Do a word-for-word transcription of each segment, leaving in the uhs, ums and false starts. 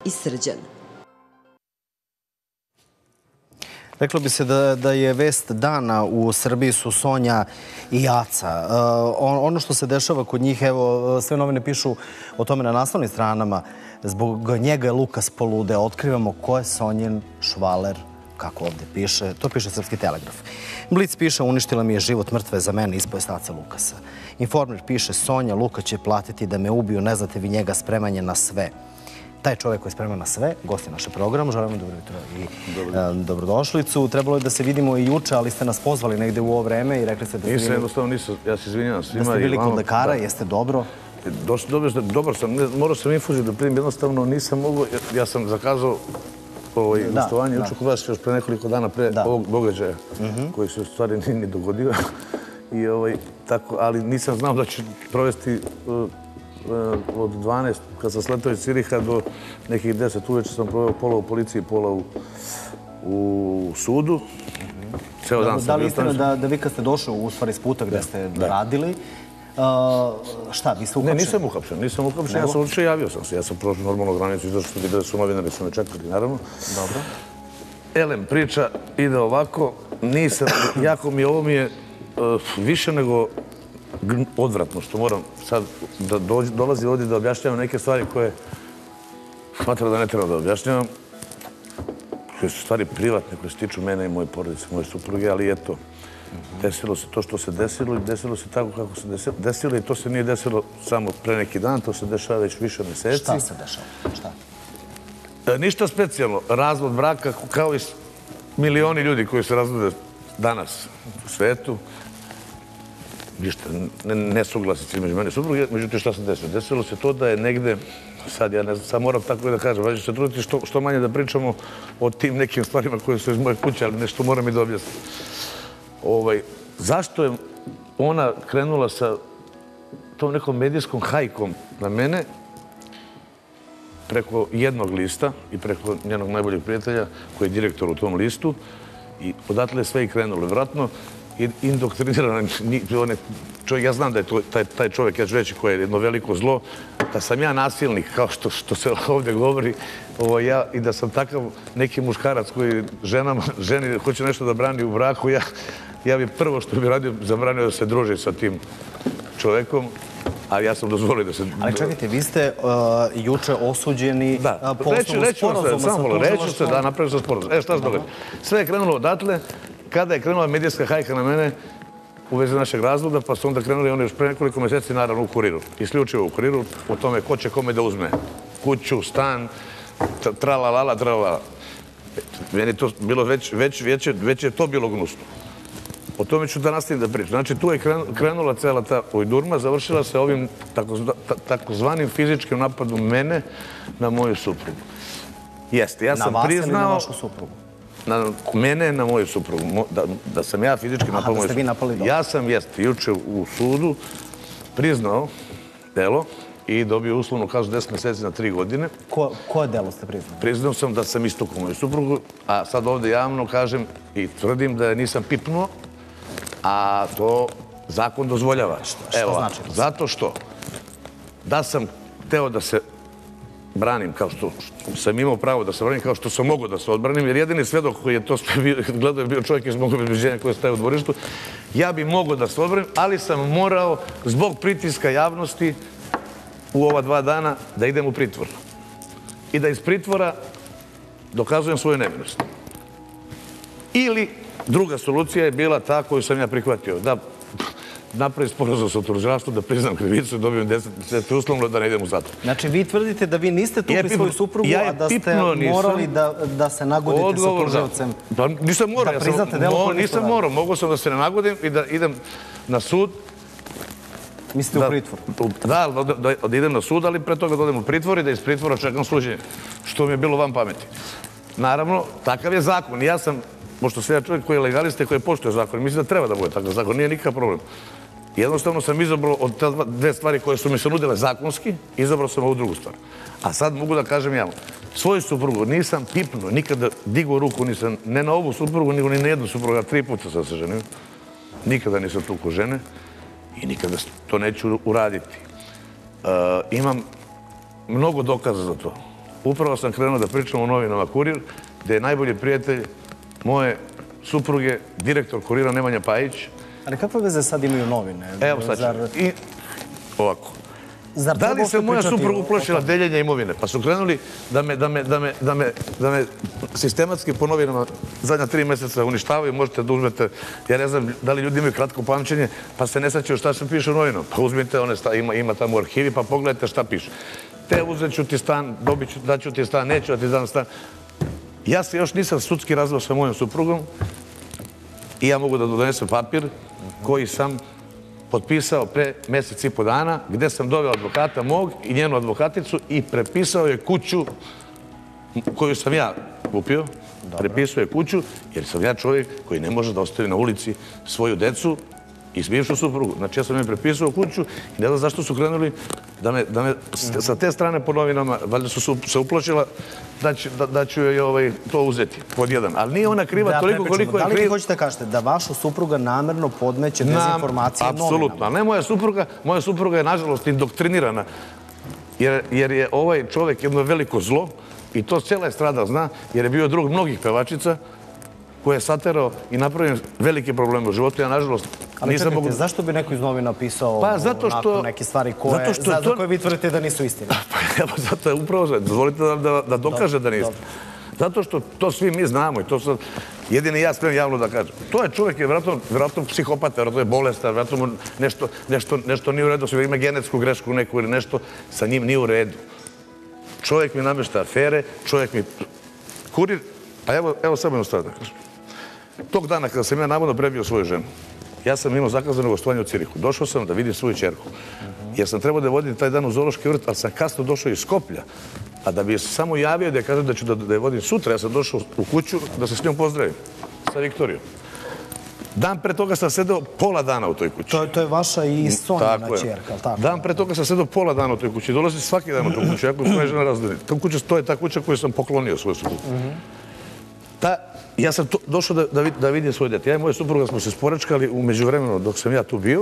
i Srđan. Reklo bi se da, da je vest dana u Srbiji su Sonja i Aca. Uh, ono što se dešava kod njih, evo, sve novine pišu o tome na naslovnim stranama. Zbog njega je Lukas poludeo. Otkrivamo ko je Sonjin švaler, kako ovde piše. To piše Srpski telegraf. Blic piše, uništila mi je život, mrtve za mene, ispoje staca Lukasa. Informer piše, Sonja, Luka će platiti da me ubiju, ne znate vi njega, spreman je na sve. Taj čovjek koji je spreman na sve, gost je našeg programu, želimo dobro jutro i dobrodošlicu. Trebalo je da se vidimo i juče, ali ste nas pozvali negde u ovo vreme i rekli ste da ste Nisam, jednostavno nisam, ja se izvinjam svima. Da ste bili kod lekara, jeste dobro? Dobar sam, morao sam infuziju da primim, jednostavno nisam mogu, ja sam zakazao gostovanje juče kod vas još pre nekoliko dana pre ovog događaja, koji se u stvari nije ni dogodio. Ali nisam znao da ću provesti od dvanaest, kad sam sletao iz Ciriha, do nekih deset uveče sam proveo pola u policiji, pola u sudu. Ceo dan sam bio. Da li istina da vi kad ste došli u stvari s puta gde ste radili, šta, vi ste uhapšeni? Ne, nisam uhapšen, nisam uhapšen, ja sam uče javio sam se. Ja sam prošao normalnu granicu, izašao sam vidio da su novinari, su me čekali, naravno. Dobro. Elem, priča ide ovako, nisam, jako mi ovo mi je više nego odvratno što moram sad da dolazi ovdje da objašnjavam neke stvari koje smatram da ne treba da objašnjavam, koje su stvari privatne, koje se tiču mene i moje porodice, moje supruge, ali eto, desilo se to što se desilo i desilo se tako kako se desilo i to se nije desilo samo pre neki dan, to se dešava već više meseci. Šta se dešava? Šta? Ništa specijalno. Razvod braka, kao i milioni ljudi koji se razvode danas u svetu, ništa, nesuglasice između mene i supruge. Međutim, šta se desilo? Desilo se to da je negde, sad ja ne znam, sad moram tako da kažem, važno se truditi što manje da pričamo o tim nekim stvarima koje su iz moje kuće, ali nešto moram i da objasnim. Zašto je ona krenula sa tom nekom medijskom hajkom na mene preko jednog lista i preko njenog najboljeg prijatelja koji je direktor u tom listu i odatle je sve i krenulo. Vratno, indoktrinirana, ja znam da je taj čovjek, ja ću reći, koji je jedno veliko zlo, da sam ja nasilnik, kao što se ovdje govori, i da sam takav neki muškarac koji ženi hoće nešto da brani u braku, ja bi prvo što bi radio, zabranio da se druži sa tim čovjekom, a ja sam dozvolio da se... Ali čekajte, vi ste juče osuđeni po osnovu sporazuma sa tužilaštvom. Reću se da napravim sa sporazum. E, šta se događa? Sve je krenulo odatle, kada je krenula medijska hajka na mene u vezi našeg razvoda, pa su onda krenuli oni još pre nekoliko meseci, naravno, u kuriru. Isključivo u kuriru, o tome ko će kome da uzme kuću, stan, tralalala, tralalala. Meni je to bilo već, već je to bilo gnusno. O tome ću da nastavim da pričam. Znači, tu je krenula cela ta ujdurma, završila se ovim takozvanim fizičkim napadom mene na moju suprugu. Jeste, ja sam priznao... Na vas ili na vašu suprugu? Na mene, na moju suprugu. Da sam ja fizički napao moju suprugu. Aha, da ste vi napali dobro. Ja sam, jeste, juče u sudu priznao delo i dobio uslovnu kaznu deset meseci na tri godine. Koje delo ste priznali? Priznao sam da sam istukao moju suprugu, a sad ovdje javno kažem i tvrdim da nisam pipnuo, a to zakon dozvoljava. Što znači? Zato što da sam hteo da se branim, kao što sam imao pravo da se branim, kao što sam mogao da se odbranim, jer jedini svedok koji je to gledao je bio čovjek iz mog obezbeđenja koji je stajao u dvorištu, ja bi mogao da se odbranim, ali sam morao zbog pritiska javnosti u ova dva dana da idem u pritvor. I da iz pritvora dokazujem svoju nevinost. Ili druga solucija je bila ta koju sam ja prihvatio, da napravim sporazum sa tužilaštvom, da priznam krivicu i dobijem deset uslovno da ne idem u zatvor. Znači, vi tvrdite da vi niste tukli svoju suprugu, a da ste morali da se nagodite sa tužilcem. Nisam morao. Da priznate delo koje niste Nisam morao. Mogao sam da se ne nagodim i da idem na sud. Mislite u pritvor? Da, da idem na sud, ali pre toga da odem u pritvor i da iz pritvora čekam suđenje. Što mi je bilo van pameti. Naravno, takav je zakon. Ja sam, pošto sam ja čovjek koji je legalista i koji poštuje zakon, mislim da treba da bude takav zakon, nije nikakav problem. Jednostavno sam izabrao od te dve stvari koje su mi se nudile zakonski, izabrao sam ovu drugu stvar. A sad mogu da kažem javno, svoju suprugu nisam pipnuo, nikada digao ruku nisam, ne na ovu suprugu, nego ni na jednu suprugu, ja tri puta sam se ženio. Nikada nisam tukao žene i nikada to neću uraditi. Imam mnogo dokaza za to. upravo sam krenuo da pričam o novinama Kurir, gde je najbolji prijatelj moje supruge, direktor Kurira Nemanja Pajić. Ali kakve veze sad imaju novine? Evo sad ću. I ovako. Zar Da li treba se moja pričati supruga o- uplašila deljenja imovine? Pa su krenuli da me, da me, da me, da me, da me sistematski po novinama zadnja tri meseca uništavaju. Možete da uzmete, ja ne znam da li ljudi imaju kratko pamćenje, pa se ne sećaju šta se piše u novinama. Pa uzmite one, sta- ima, ima tamo u arhivi, pa pogledajte šta piše. Te uzet ću ti stan, dobit ću, daću ti stan, neću da ti dam stan. Ja se još nisam sudski razveo sa mojom suprugom i ja mogu da donesem papir koji sam potpisao pre mesec i po dana, gde sam doveo advokata mog i njenu advokaticu i prepisao je kuću koju sam ja kupio. Prepisao je kuću jer sam ja čovjek koji ne može da ostavi na ulici svoju decu i bivšu suprugu. Znači ja sam joj prepisao kuću i ne znam zašto su krenuli da me, da me s- sa te strane po novinama, valjda su se- se uplašila da ću, da, da ću joj ovaj, to uzeti pod jedan. Ali nije ona kriva Da, toliko prepričamo. koliko je Da li vi kriva. hoćete da kažete da vaša supruga namerno podmeće Nam- dezinformacije Apsolutno, novinama? ali ne moja supruga. Moja supruga je, nažalost, indoktrinirana. Jer, jer je ovaj čovjek jedno veliko zlo i to cijela estrada zna, jer je bio drug mnogih pevačica koje je saterao i napravio velike probleme u životu. Ja, nažalost, Ali nisam čekajte, mogu... zašto bi neko iz novina pisao Pa, zato onako što- neke stvari koje, zato što za, je to- za koje vi tvrdite da nisu istine? Pa evo, zato je upravo sve. Dozvolite da, da, da dokaže da niste. Zato što to svi mi znamo i to sad jedini ja spremam javno da kažem. To je čovjek je vjerojatno, vjerojatno psihopata, vjerojatno je bolestan, vjerojatno mu nešto, nešto, nešto nije u redu, sve ima genetsku grešku neku ili nešto sa njim nije u redu. Čovjek mi namješta afere, čovjek mi... Kurir, a evo, evo samo jednu stvar da kažem. Tog dana kada sam ja navodno prebio svoju ženu, ja sam imao zakazano gostovanje u Cirihu. Došao sam da vidim svoju ćerku. Jer sam trebao da je vodim taj dan u zoološki vrt, ali sam kasno došao iz Skoplja. A da bi je samo javio da je kažem da ću da, da je vodim sutra, ja sam došao u kuću da se s njom pozdravim. Sa Viktorijom. Dan pre toga sam sedeo pola dana u toj kući. To, je- to je vaša i Sonjina Tako je. ćerka, ali tako? Dan pre toga sam sedeo pola dana u toj kući. Dolazi svaki dan u tu kuću, jako svoje žena razdeli. Ta kuća, to je ta kuća koju sam poklonio svoju suprugu. Ta, ja sam to, došao da, da, vid- da vidim svoje dete. Ja i moja supruga smo se sporečkali u međuvremenu dok sam ja tu bio.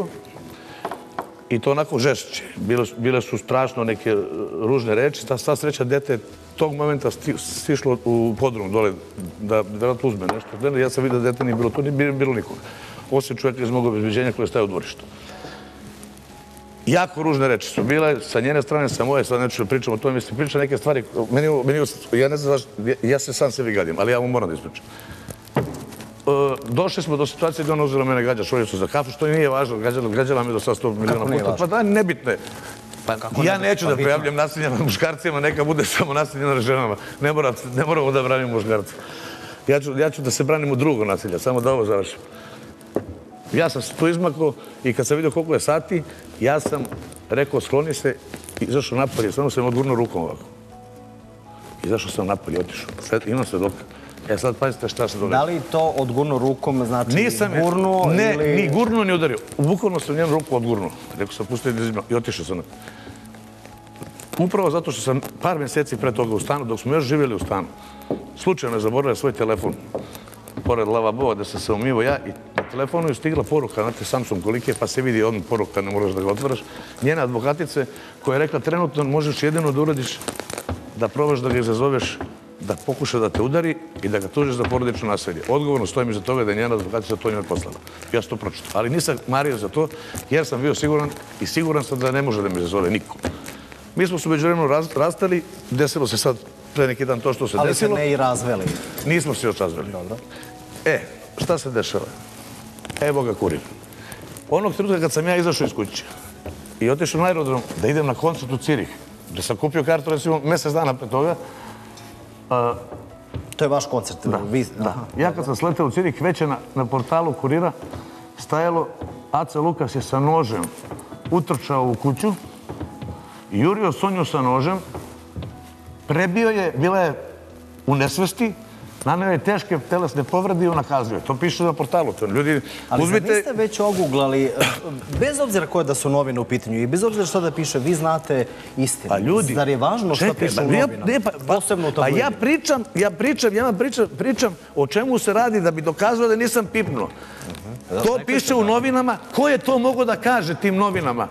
I to onako žešće. Bile, su- bile su strašno neke e, ružne reči. Ta sva sreća dete je tog momenta sti, stišlo u podrum dole da vjerojatno uzme nešto. Ne, ja sam vidio da dete nije bilo tu, nije bilo, bilo nikoga. Osim čovjeka iz mog obezbeđenja koji je stajao u dvorištu. Jako ružne reči su bile, sa njene strane, sa moje, sad neću da pričam o tome, mislim, pričam neke stvari, meni, ovo- meni, ovo- ja ne znam zašto, ja, ja se sam sebi gadim, ali ja mu moram da ispričam. E, došli smo do situacije gdje ona uzela mene gađa šoljicu za kafu, što i nije važno, gađala, gađala mi do sad sto miliona nije puta. važno? Pa da, nebitno je. Pa kako Ja ne- neću pa da bitno. prijavljam nasilje nad muškarcima, neka bude samo nasilje nad ženama. Ne, mora, ne moramo da branimo muškarce. Ja ću, ja ću da se branim u drugo nasilja, samo da ovo završim. Ja sam se tu izmakao i kad sam vidio koliko je sati, ja sam rekao skloni se i izašao napolje. Samo sam odgurnuo rukom ovako. Izašao sam napolje, otišao. Sve, imam sve dok. E sad pazite šta se događa. Da li to odgurno rukom znači Nisam je, gurnuo ne, ili... ni gurnuo ni udario. Bukvalno sam njenu ruku odgurnuo. Rekao sam pustio da izima i otišao sam. Upravo zato što sam par mjeseci pre toga u stanu, dok smo još živjeli u stanu, slučajno je zaboravio svoj telefon pored lavabova da sam se umivao ja i na telefonu je stigla poruka, znate Samsung kolike, pa se vidi odmah poruka, ne moraš da ga otvaraš, njena advokatice koja je rekla trenutno možeš jedino da uradiš da probaš da ga izazoveš da pokuša da te udari i da ga tužiš za porodično nasilje. Odgovorno stojim iza toga da je njena advokatica to njoj poslala. Ja sam to pročitao. Ali nisam mario za to jer sam bio siguran i siguran sam da ne može da mi izazove niko. Mi smo se međuvremenu raz, rastali, desilo se sad pre neki dan to što se Ali se desilo. ne i razveli. Nismo se još razveli. Dobro. E, šta se dešava? Evo ga Kurir. Onog trenutka kad sam ja izašao iz kuće i otišao na aerodrom da idem na koncert u Cirih, da sam kupio kartu recimo mjesec dana pre toga, a, To je vaš koncert. da, Vi... da. Aha. Ja kad sam sletao u Cirih, već je na, na portalu Kurira stajalo Aca Lukas je sa nožem utrčao u kuću, jurio Sonju sa nožem, prebio je, bila je u nesvesti, naneo je teške telesne povrede i ona kazuje. To piše na portalu. To ljudi, Ali uzmite... zar niste već oguglali, eh, bez obzira koje da su novine u pitanju i bez obzira šta da piše, vi znate istinu. Pa ljudi, Zar je važno šta čekaj, piše u ba, ja- novinama? ne, pa- pa- Posebno u Pa ja tabloidima. pričam, ja pričam, ja vam pričam, pričam o čemu se radi da bi dokazao da nisam pipnuo. To piše u novinama. Ko je to mogao da kaže tim novinama?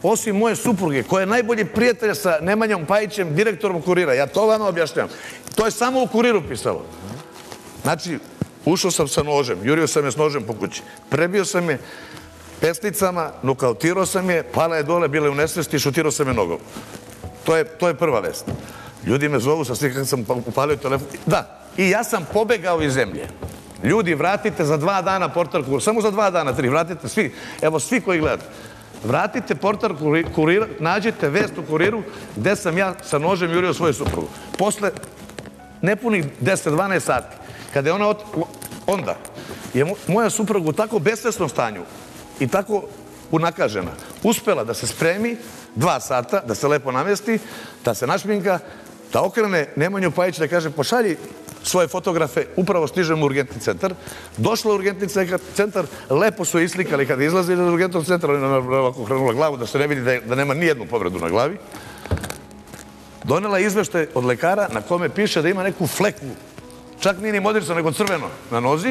osim moje supruge, koja je najbolji prijatelj sa Nemanjom Pajićem, direktorom Kurira. Ja to vama objašnjam. To je samo u Kuriru pisalo. Znači, ušao sam sa nožem, jurio sam je s nožem po kući. Prebio sam je pesnicama, nokautirao sam je, pala je dole, bila je u nesvesti i šutirao sam je nogom. To je, to je prva vest. Ljudi me zovu sa svih kad sam upalio telefon. Da, i ja sam pobegao iz zemlje. Ljudi, vratite za dva dana portal Kurira, samo za dva dana, tri, vratite svi, evo svi koji gledate. Vratite portal Kurira, nađete vest u Kuriru gde sam ja sa nožem jurio svoju suprugu. Posle nepunih deset do dvanaest sati, kada je ona onda, je moja supruga u tako besvesnom stanju i tako unakažena, uspela da se spremi dva sata, da se lepo namesti, da se našminka, da okrene Nemanju Pajić da kaže pošalji svoje fotografe, upravo stižem u urgentni centar. Došla u urgentni centar, lepo su islikali kada izlazili iz urgentnog centra, ona je ovako okrenula glavu da se ne vidi da nema nijednu povredu na glavi. Donela izveštaj od lekara na kome piše da ima neku fleku, čak nije ni modrica, nego crveno na nozi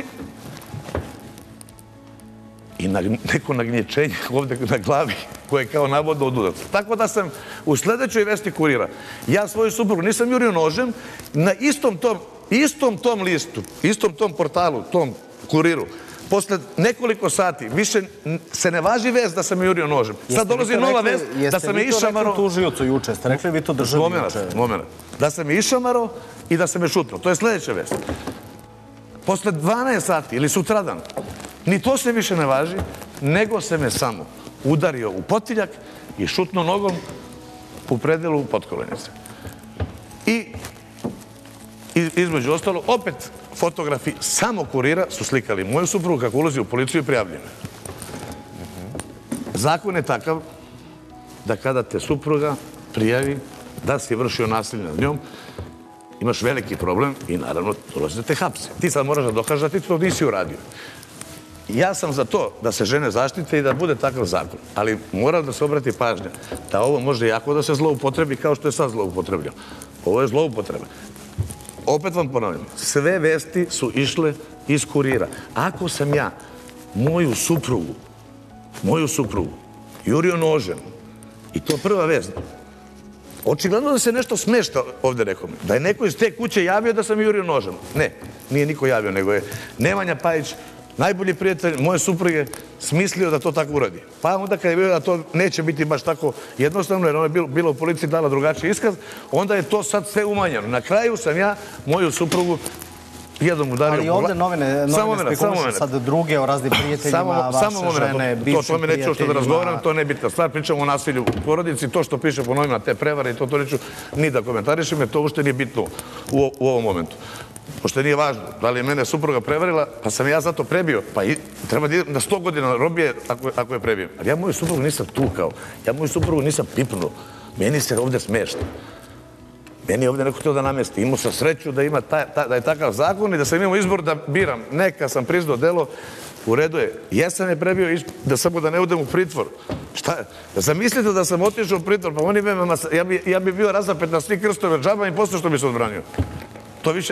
i neko nagnječenje ovde na glavi koje je kao navodno od udaca. Tako da sam u sledećoj vesti Kurira, ja svoju suprugu nisam jurio nožem, na istom tom, istom tom listu, istom tom portalu, tom Kuriru, posle nekoliko sati, više se ne važi vest da sam je jurio nožem. Sad dolazi nova vest da sam je išamaro... Jeste vi to rekli tužiocu juče? Ste rekli vi to državi juče? Moment, moment. Da sam je išamaro i da sam je šutno. To je sledeća vest. Posle dvanaest sati ili sutradan, ni to se više ne važi, nego se me samo udario u potiljak i šutno nogom u predelu potkolenice. I između ostalo, opet fotografi samo Kurira su slikali moju suprugu kako ulazi u policiju i prijavljena. Zakon je takav da kada te supruga prijavi da si vršio nasilje nad njom, imaš veliki problem i naravno dolazi da te hapse. Ti sad moraš da dokažeš da ti to nisi uradio. Ja sam za to da se žene zaštite i da bude takav zakon, ali mora da se obrati pažnja da ovo može jako da se zloupotrebi kao što je sad zloupotrebljeno. Ovo je zloupotreba. Opet vam ponavljam, sve vesti su išle iz Kurira. Ako sam ja moju suprugu, moju suprugu, jurio nožem, i to prva vest, očigledno da se nešto smešta ovde rekao mi. Da je neko iz te kuće javio da sam jurio nožem. Ne, nije niko javio, nego je Nemanja Pajić, najbolji prijatelj moje supruge, smislio da to tako uradi. Pa onda kad je bilo da to neće biti baš tako jednostavno, jer ona je bila u policiji dala drugačiji iskaz, onda je to sad sve umanjeno. Na kraju sam ja moju suprugu jednom udario... Ali ovde novine spekulišu sad druge o raznim prijateljima, vaše žene, bivšim prijateljima... To me neću što da razgovaram, to ne bitna stvar. Pričamo o nasilju u porodici, to što piše po novinama, te prevare i to to neću ni da komentarišem, jer to uopšte nije bitno u ovom momentu. Pošto nije važno, da li je mene supruga prevarila, pa sam ja zato prebio. Pa treba da idem na sto godina robije ako je prebijem. Ali ja moju suprugu nisam tukao, ja moju suprugu nisam pipnuo. Meni se ovde smešta. Meni je ovde neko htio da namesti. Imao sam sreću da je takav zakon i da sam imao izbor da biram. Neka sam priznao delo, u redu je. Jesam je prebio da samo da ne udem u pritvor. Šta je? Da sam mislite da sam otišao u pritvor, pa oni me, ja bi bio razapet na svi krstove džaba i posle što bi se odbranio. To više...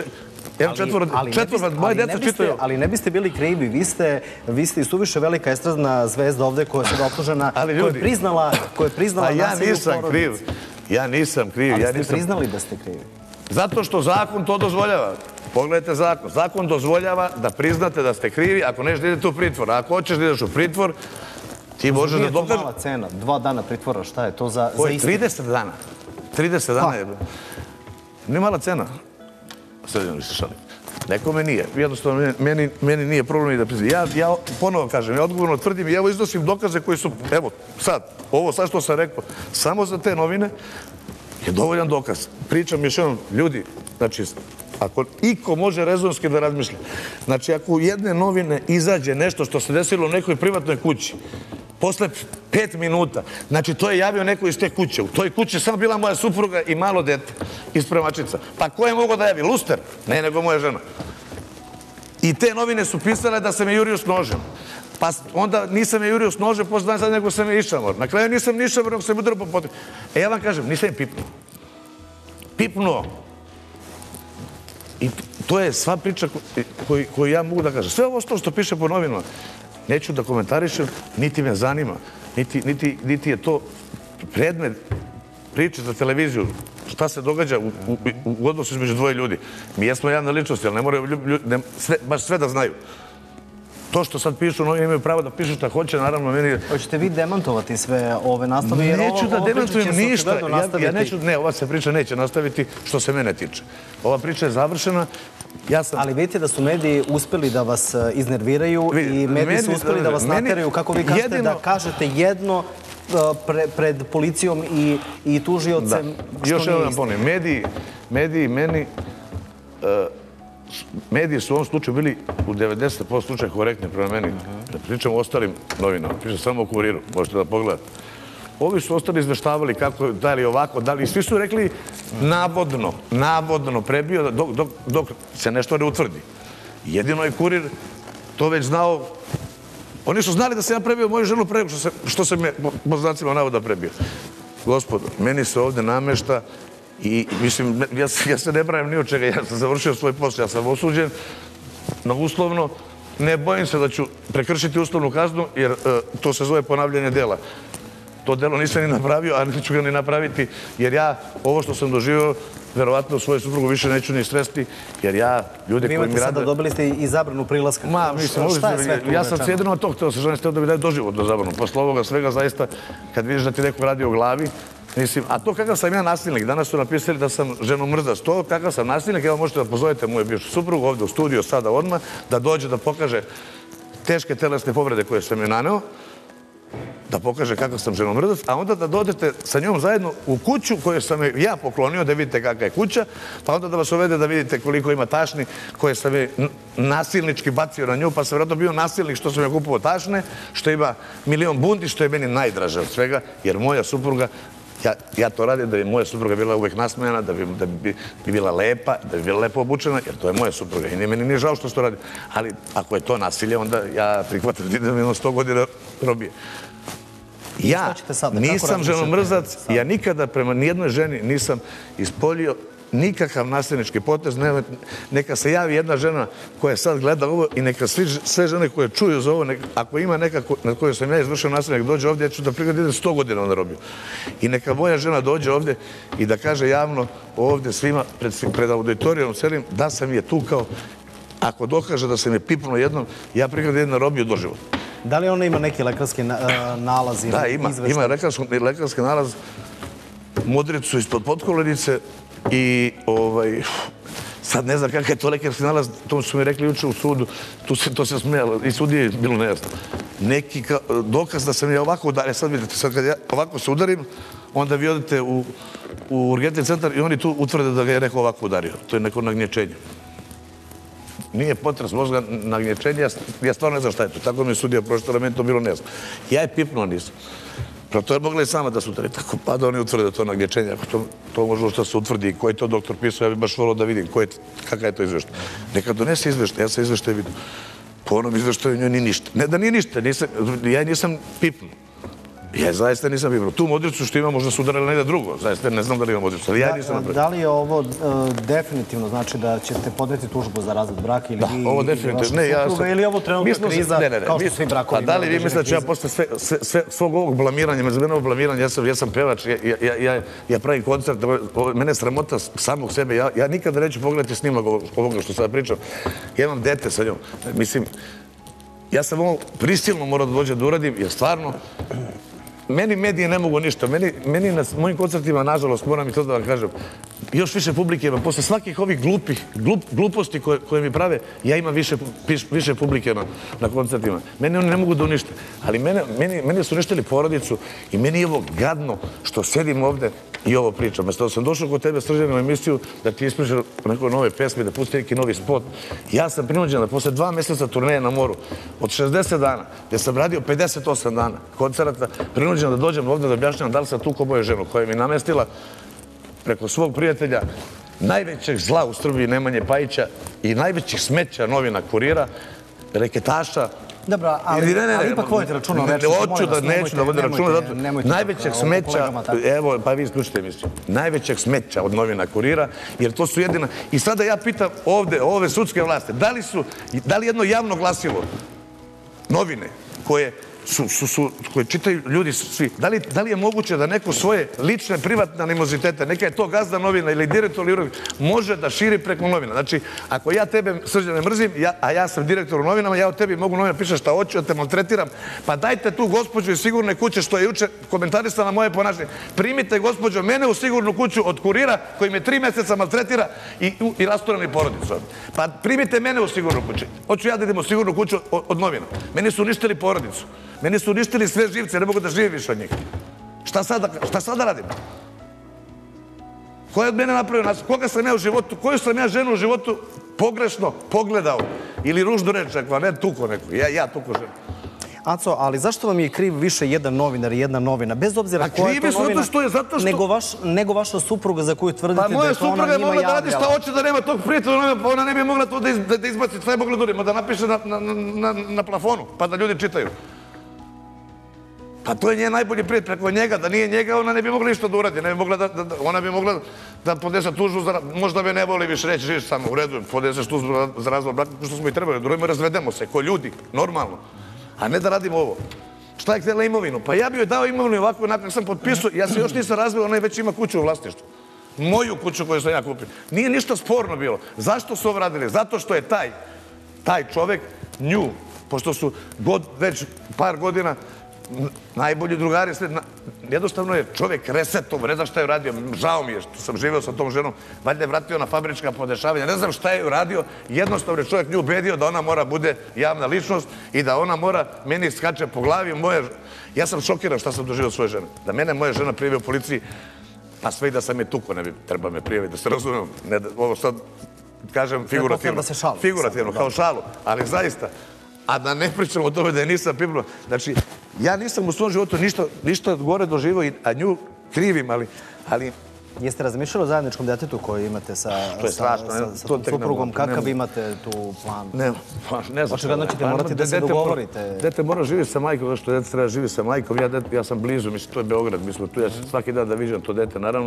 Ali ne biste bili krivi, vi ste i suviše velika estradna zvezda ovde koja je sada optužena, koja je priznala nasilje u porodici. Ja nisam kriv, ja nisam kriv. Ali ste priznali da ste krivi? Zato što zakon to dozvoljava. Pogledajte zakon. Zakon dozvoljava da priznate da ste krivi ako nešto da idete u pritvor. A ako hoćeš da ideš u pritvor, ti možeš da dokažeš... Nije to mala cena, dva dana pritvora, šta je to za istinu? trideset dana. trideset dana je... Nije mala cena. Sredino li se šalim. Nekome nije. Jednostavno, meni nije problem i da priznam. Ja ponovo kažem, ja odgovorno tvrdim i evo iznosim dokaze koji su, evo, sad, ovo sad što sam rekao, samo za te novine je dovoljan dokaz. Pričam još jednom, ljudi, znači, ako iko može rezonski da razmišlja, znači, ako u jedne novine izađe nešto što se desilo u nekoj privatnoj kući, posle pet minuta, znači to je javio neko iz te kuće. U toj kući samo bila moja supruga i malo dete iz Spremačica. Pa ko je mogao da javi? Luster? Ne, nego moja žena. I te novine su pisale da sam je jurio s nožem. Pa onda nisam je jurio s nožem, posle dan sad nego sam je išamor. Na kraju nisam ni išamor, nego sam je udarao po potrebu. E ja vam kažem, nisam je pipnuo. Pipnuo. I to je sva priča koju ja mogu da kažem. Sve ovo što piše po novinama, neću da komentarišem, niti me zanima. niti je to predmet priče za televiziju, šta se događa u odnosu između dvoje ljudi. Mi jesmo javne ličnosti, ali ne moraju baš sve da znaju. To što sad pišu, novine imaju pravo da pišu šta hoće, naravno meni... Hoćete vi demantovati sve ove nastave? Neću da demantujem ništa. Ja neću, ne, ova se priča neće nastaviti što se mene tiče. Ova priča je završena. Ali vidite da su mediji uspeli da vas iznerviraju i mediji su uspeli da vas nateraju, kako vi kažete, da kažete jedno pred policijom i tužiocem. Još jedno vam ponovim. Mediji meni... Mediji su u ovom slučaju bili u devedeset posto slučaja korektni prema meni. Pričam o ostalim novinama, pričam samo o Kuriru, možete da pogledate. Ovi su ostali izveštavali kako, da li ovako, da li... Svi su rekli navodno, navodno prebio dok se nešto ne utvrdi. Jedino je Kurir to već znao. Oni su znali da se ja prebio moju ženu pre što se me, po znacima navoda, prebio. Gospodo, meni se ovde namešta i, mislim, ja se ne bravim ni od čega, ja sam završio svoj posao, ja sam osuđen na uslovno, ne bojim se da ću prekršiti uslovnu kaznu, jer to se zove ponavljanje dela. To delo nisam ni napravio, a neću ga ni napraviti, jer ja ovo što sam doživio, verovatno svoju suprugu više neću ni sresti, jer ja, ljude koji mi rade... Vi imate sada, dobili ste i zabranu prilaska. Ma, mislim, ja sam sjedino od tog, htio se žena, htio da mi daje doživotno zabranu. Posle ovoga svega, zaista, kad vidiš da ti neko radi o glavi, mislim, a to kakav sam ja nasilnik, danas su napisali da sam ženomrzac, to kakav sam nasilnik, evo možete da pozovete moju bivšu suprugu ovde u studiju sada odmah, da dođe da pokaže teške telesne povrede koje sam je naneo, da pokaže kakav sam ženomrzac, a onda da dođete sa njom zajedno u kuću koju sam ja poklonio, da vidite kakva je kuća, pa onda da vas uvede da vidite koliko ima tašni koje sam je nasilnički bacio na nju, pa sam vjerojatno bio nasilnik što sam je kupovao tašne, što ima milion bundi, što je meni najdraže od svega, jer moja supruga, ja to radim da bi moja supruga bila uvek nasmejana, da bi bila lepa, da bi bila lepo obučena, jer to je moja supruga i meni nije žao što se to radi. Ali ako je to nasilje, onda ja prihvatam da idem jedno sto godina robije. Ja nisam ženomrzac, ja nikada prema nijednoj ženi nisam ispolio nikakav nasilnički potez. Neka se javi jedna žena koja sad gleda ovo i neka sve žene koje čuju za ovo, ako ima neka na kojoj sam ja izvršio nasilje, neka dođe ovdje, ja ću da prigodi idem sto godina na robiju. I neka moja žena dođe ovdje i da kaže javno ovdje svima pred auditorijom celim da sam je tukao. Ako dokaže da sam je pipnuo jednom, ja prigodi idem na robiju doživotno. Da li ona ima neki lekarski nalaz? Da, ima. Ima lekarski nalaz, modricu ispod potkolenice i sad ne znam kakav je to lekarski nalaz, to su mi rekli juče u sudu, to se smijalo i sudije je bilo nejasno. Neki dokaz da sam je ovako udario, sad vidite, sad kad ja ovako se udarim, onda vi odete u urgentni centar i oni tu utvrde da ga je neko ovako udario. To je neko nagnječenje. Nije potres mozga, nagnječenje, ja stvarno ne znam šta je to. Tako mi je sudija proštala, meni to bilo ne znam. Ja je pipnuo nisam. To je mogla i sama da se utvrdi. Tako pa da oni utvrde to nagnječenje. Ako to može što se utvrdi i koji je to doktor pisao, ja bih baš volao da vidim kakav je to izveštaj. Neka donese izveštaj, ja sam izveštaj vidim. Po onom izveštaju njoj ni ništa. Ne da ni ništa, ja nisam pipnuo. Ja zaista nisam pipnuo. Tu modricu što ima možda su udarali negdje drugo. Zaista ne znam da li ima modricu, ali ja nisam napravio. Da li je ovo definitivno znači da ćete podneti tužbu za razvod braka ili vi ili vaša supruga ili je ovo trenutna kriza kao što svi brakovi imaju? A da li vi mislite da ću ja posle svog ovog blamiranja, među mene ovog blamiranja, ja sam pevač, ja pravim koncert, mene je sramota samog sebe, ja nikada neću pogledati snimak ovoga što sada pričam. Ja imam dete sa njom. Mislim, ja sam ovo prisilno morao da dođem da uradim, jer stvarno meni medije ne mogu ništa. Meni na mojim koncertima, nažalost, moram i to da vam kažem, još više publike ima. Posle svakih ovih gluposti koje mi prave, ja imam više publike na koncertima. Meni oni ne mogu da unište. Ali meni su uništili porodicu i meni je ovo gadno što sedim ovde i ovo pričam. Mesto da sam došao kod tebe, Srđane, u emisiju da ti ispričam neko nove pesme, da pusti neki novi spot. Ja sam prinuđen da posle dva meseca turneje na moru, od šezdeset dana, gdje sam radio pedeset osam dana koncerata, prinuđen da dođem ovdje da objašnjam da li sam tukao moju ženu koja mi namestila preko svog prijatelja najvećeg zla u Srbiji Nemanje Pajića i najvećih smeća novina Kurira, reketaša. Dobro, ali ipak vodite računa o reči. Hoću da neću da vodim računa. Najvećeg smeća, evo, pa vi isključite emisiju, najvećeg smeća od novina Kurira, jer to su jedina... I sada ja pitam ovde, ove sudske vlasti, da li su, da li jedno javno glasilo novine koje koje čitaju ljudi svi. Da li je moguće da neko svoje lične, privatne animozitete, neka je to gazda novina ili direktor ili urednik, može da širi preko novina? Znači, ako ja tebe, Srđane, mrzim, a ja sam direktor u novinama, ja o tebi mogu novina pišem šta hoću, da te maltretiram, pa dajte tu gospođu iz Sigurne kuće što je juče komentarisala moje ponašanje. Primite, gospođo, mene u Sigurnu kuću od kurira koji me tri meseca maltretira i rastura mi porodicu. Pa primite mene u Sigurnu kuću. Hoću ja da idem u Sigurnu kuću od novina. Meni su uništili porodicu. Meni su uništili sve živce, ne mogu da živim više od njih. Šta sad da radim? Ko je od mene napravio nas? Koga sam ja u životu, koju sam ja ženu u životu pogrešno pogledao? Ili ružno reći, a ne tuko neko. Ja tuko ženu. Aco, ali zašto vam je kriv više jedan novinar i jedna novina? Bez obzira koja je to novina, nego vaša supruga za koju tvrdite da je to ona njima javljala. Pa moja supruga je mogla da radi šta hoće, da nema tog prijatelja, pa ona ne bi mogla to da izbaci, šta je mogla da uradi, da napiše na plafonu, pa da ljudi čitaju. Pa to je njen najbolji prijatelj, preko njega, da nije njega, ona ne bi mogla ništa da uradi, ona bi mogla da podese tužbu, možda me ne voli više reći, živiš samo u redu, podeseš tužbu za razvod braka, što smo i trebali, drugima razvedemo se, ko ljudi, normalno. A ne da radimo ovo. Šta je htjela imovinu? Pa ja bi joj dao imovinu i ovako, nakon sam potpisao, ja se još nisam razveo, ona već ima kuću u vlasništvu. Moju kuću koju sam ja kupio. Nije ništa sporno bilo. Zašto su ovo radili? Zato što je taj, taj čovek nju, pošto su već par godina najbolji drugari, jednostavno je čovjek resetom, ne znam šta je uradio, žao mi je što sam živio sa tom ženom, valjda je vratio na fabrička podešavanja, ne znam šta je uradio, jednostavno je čovjek nju ubedio da ona mora bude javna ličnost i da ona mora, meni skače po glavi, ja sam šokiran šta sam doživio od svoje žene, da mene moja žena prijavi u policiji, pa sve i da sam je tuko, ne bi treba me prijaviti, da se razumijem, ovo sad kažem figurativno, figurativno, kao šalu, ali zaista, a da ne pričamo o tome da je nisam pipnuo. Znači, ja nisam u svom životu ništa gore doživio, a nju krivim, ali... Jeste razmišljali o zajedničkom detetu koji imate sa suprugom? Kakav imate tu plan? Ne, ne znam. Očigledno ćete morati da se dogovorite. Dete mora živjeti sa majkom, zato što dete treba živjeti sa majkom. Ja sam blizu, mislim, to je Beograd, mi smo tu, ja svaki dan da viđam to dete, naravno.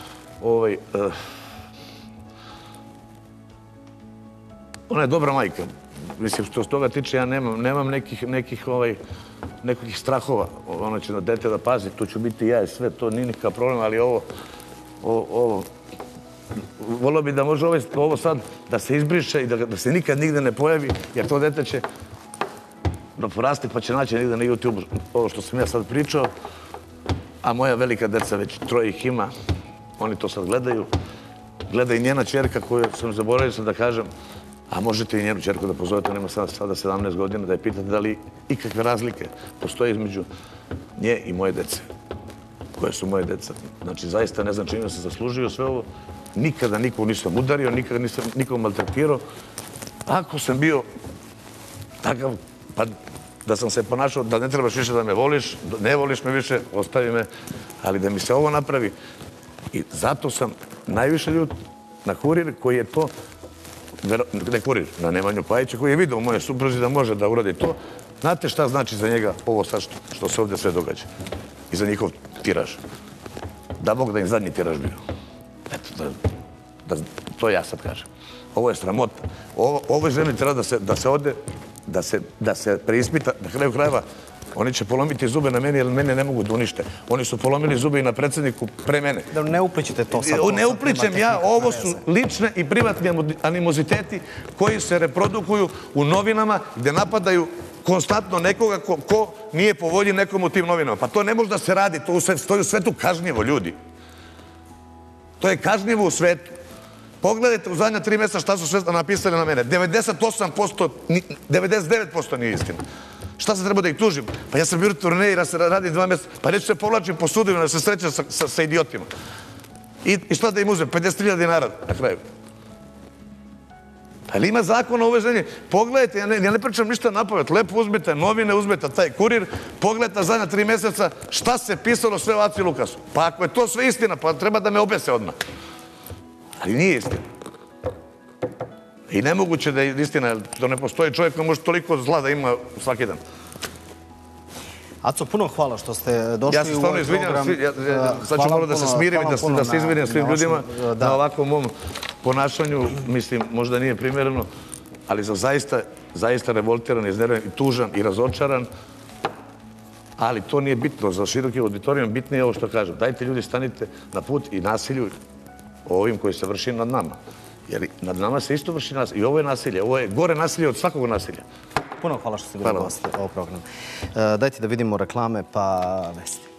Ona je dobra majka. Mislim, što s toga tiče, ja nemam nekih strahova. Ona će na dete da pazi, tu ću biti ja i sve, to nije nikakav problem, ali ovo, ovo, volio bi da može ovo sad da se izbriše i da se nikad nigde ne pojavi, jer to dete će da porasti pa će naći nigde na YouTube ovo što sam ja sad pričao, a moja velika deca, već troje ih ima, oni to sad gledaju, gleda i njena čerka koju sam zaboravio sad da kažem, a možete i njenu čerku da pozovete, ona ima sada sedamnaest godina, da je pitate da li ikakve razlike postoje između nje i moje dece, koje su moje deca. Znači, zaista ne znam čime sam zaslužio sve ovo. Nikada nikog nisam udario, nikada nisam nikog maltretirao. Ako sam bio takav, pa da sam se ponašao da ne trebaš više da me voliš, ne voliš me više, ostavi me, ali da mi se ovo napravi. I zato sam najviše ljut na Kurir koji je to ne Kurir, na Nemanju Pajića, koji je vidio u moje supruzi da može da uradi to. Znate šta znači za njega ovo sad što se ovdje sve događa? I za njihov tiraž. Da Bog da im zadnji tiraž bio. Eto, to ja sad kažem. Ovo je sramota. Ovoj ženi treba da se ode, da se preispita, na kraju krajeva, oni će polomiti zube na meni, jer mene ne mogu da unište. Oni su polomili zube i na predsjedniku pre mene. Da ne upličite to sad. Ne upličem ja, ovo su lične i privatni animoziteti koji se reprodukuju u novinama gde napadaju konstantno nekoga ko nije po volji nekom u tim novinama. Pa to ne može da se radi, to stoji u svetu kažnjivo, ljudi. To je kažnjivo u svetu. Pogledajte u zadnja tri mjeseca šta su sve napisali na mene. devedeset osam posto, devedeset devet posto nije istina. Šta se treba da ih tužim? Pa ja sam bio u turneji, radim dva mjeseca, pa neću se povlačim po sudovima da se srećem sa idiotima. I šta da im uzem? pedeset hiljada dinara na kraju. Ali ima zakon o ovoj zemlji. Pogledajte, ja ne pričam ništa napamet. Lepo uzmite novine, uzmete taj Kurir, pogledajte zadnja tri mjeseca šta se pisalo sve o Aci Lukasu. Pa ako je to sve istina, pa treba da me obese odmah. Ali nije istina. I nemoguće da je istina, da ne postoji čovjek koji može toliko zla da ima svaki dan. Aco, puno hvala što ste došli u ovaj program. Ja se stvarno izvinjam, sad ću morati da se smirim i da se izvinim svim ljudima na ovakvom mom ponašanju. Mislim, možda nije primjereno, ali sam zaista, zaista revoltiran, iznerviran i tužan i razočaran. Ali to nije bitno za široki auditorijum, bitnije je ovo što kažem. Dajte ljudi, stanite na put i nasilju ovim koji se vrši nad nama. Jer nad nama se isto vrši nasilje. I ovo je nasilje. Ovo je gore nasilje od svakog nasilja. Puno hvala što ste bili gosti ovog programa. Dajte da vidimo reklame pa vesti.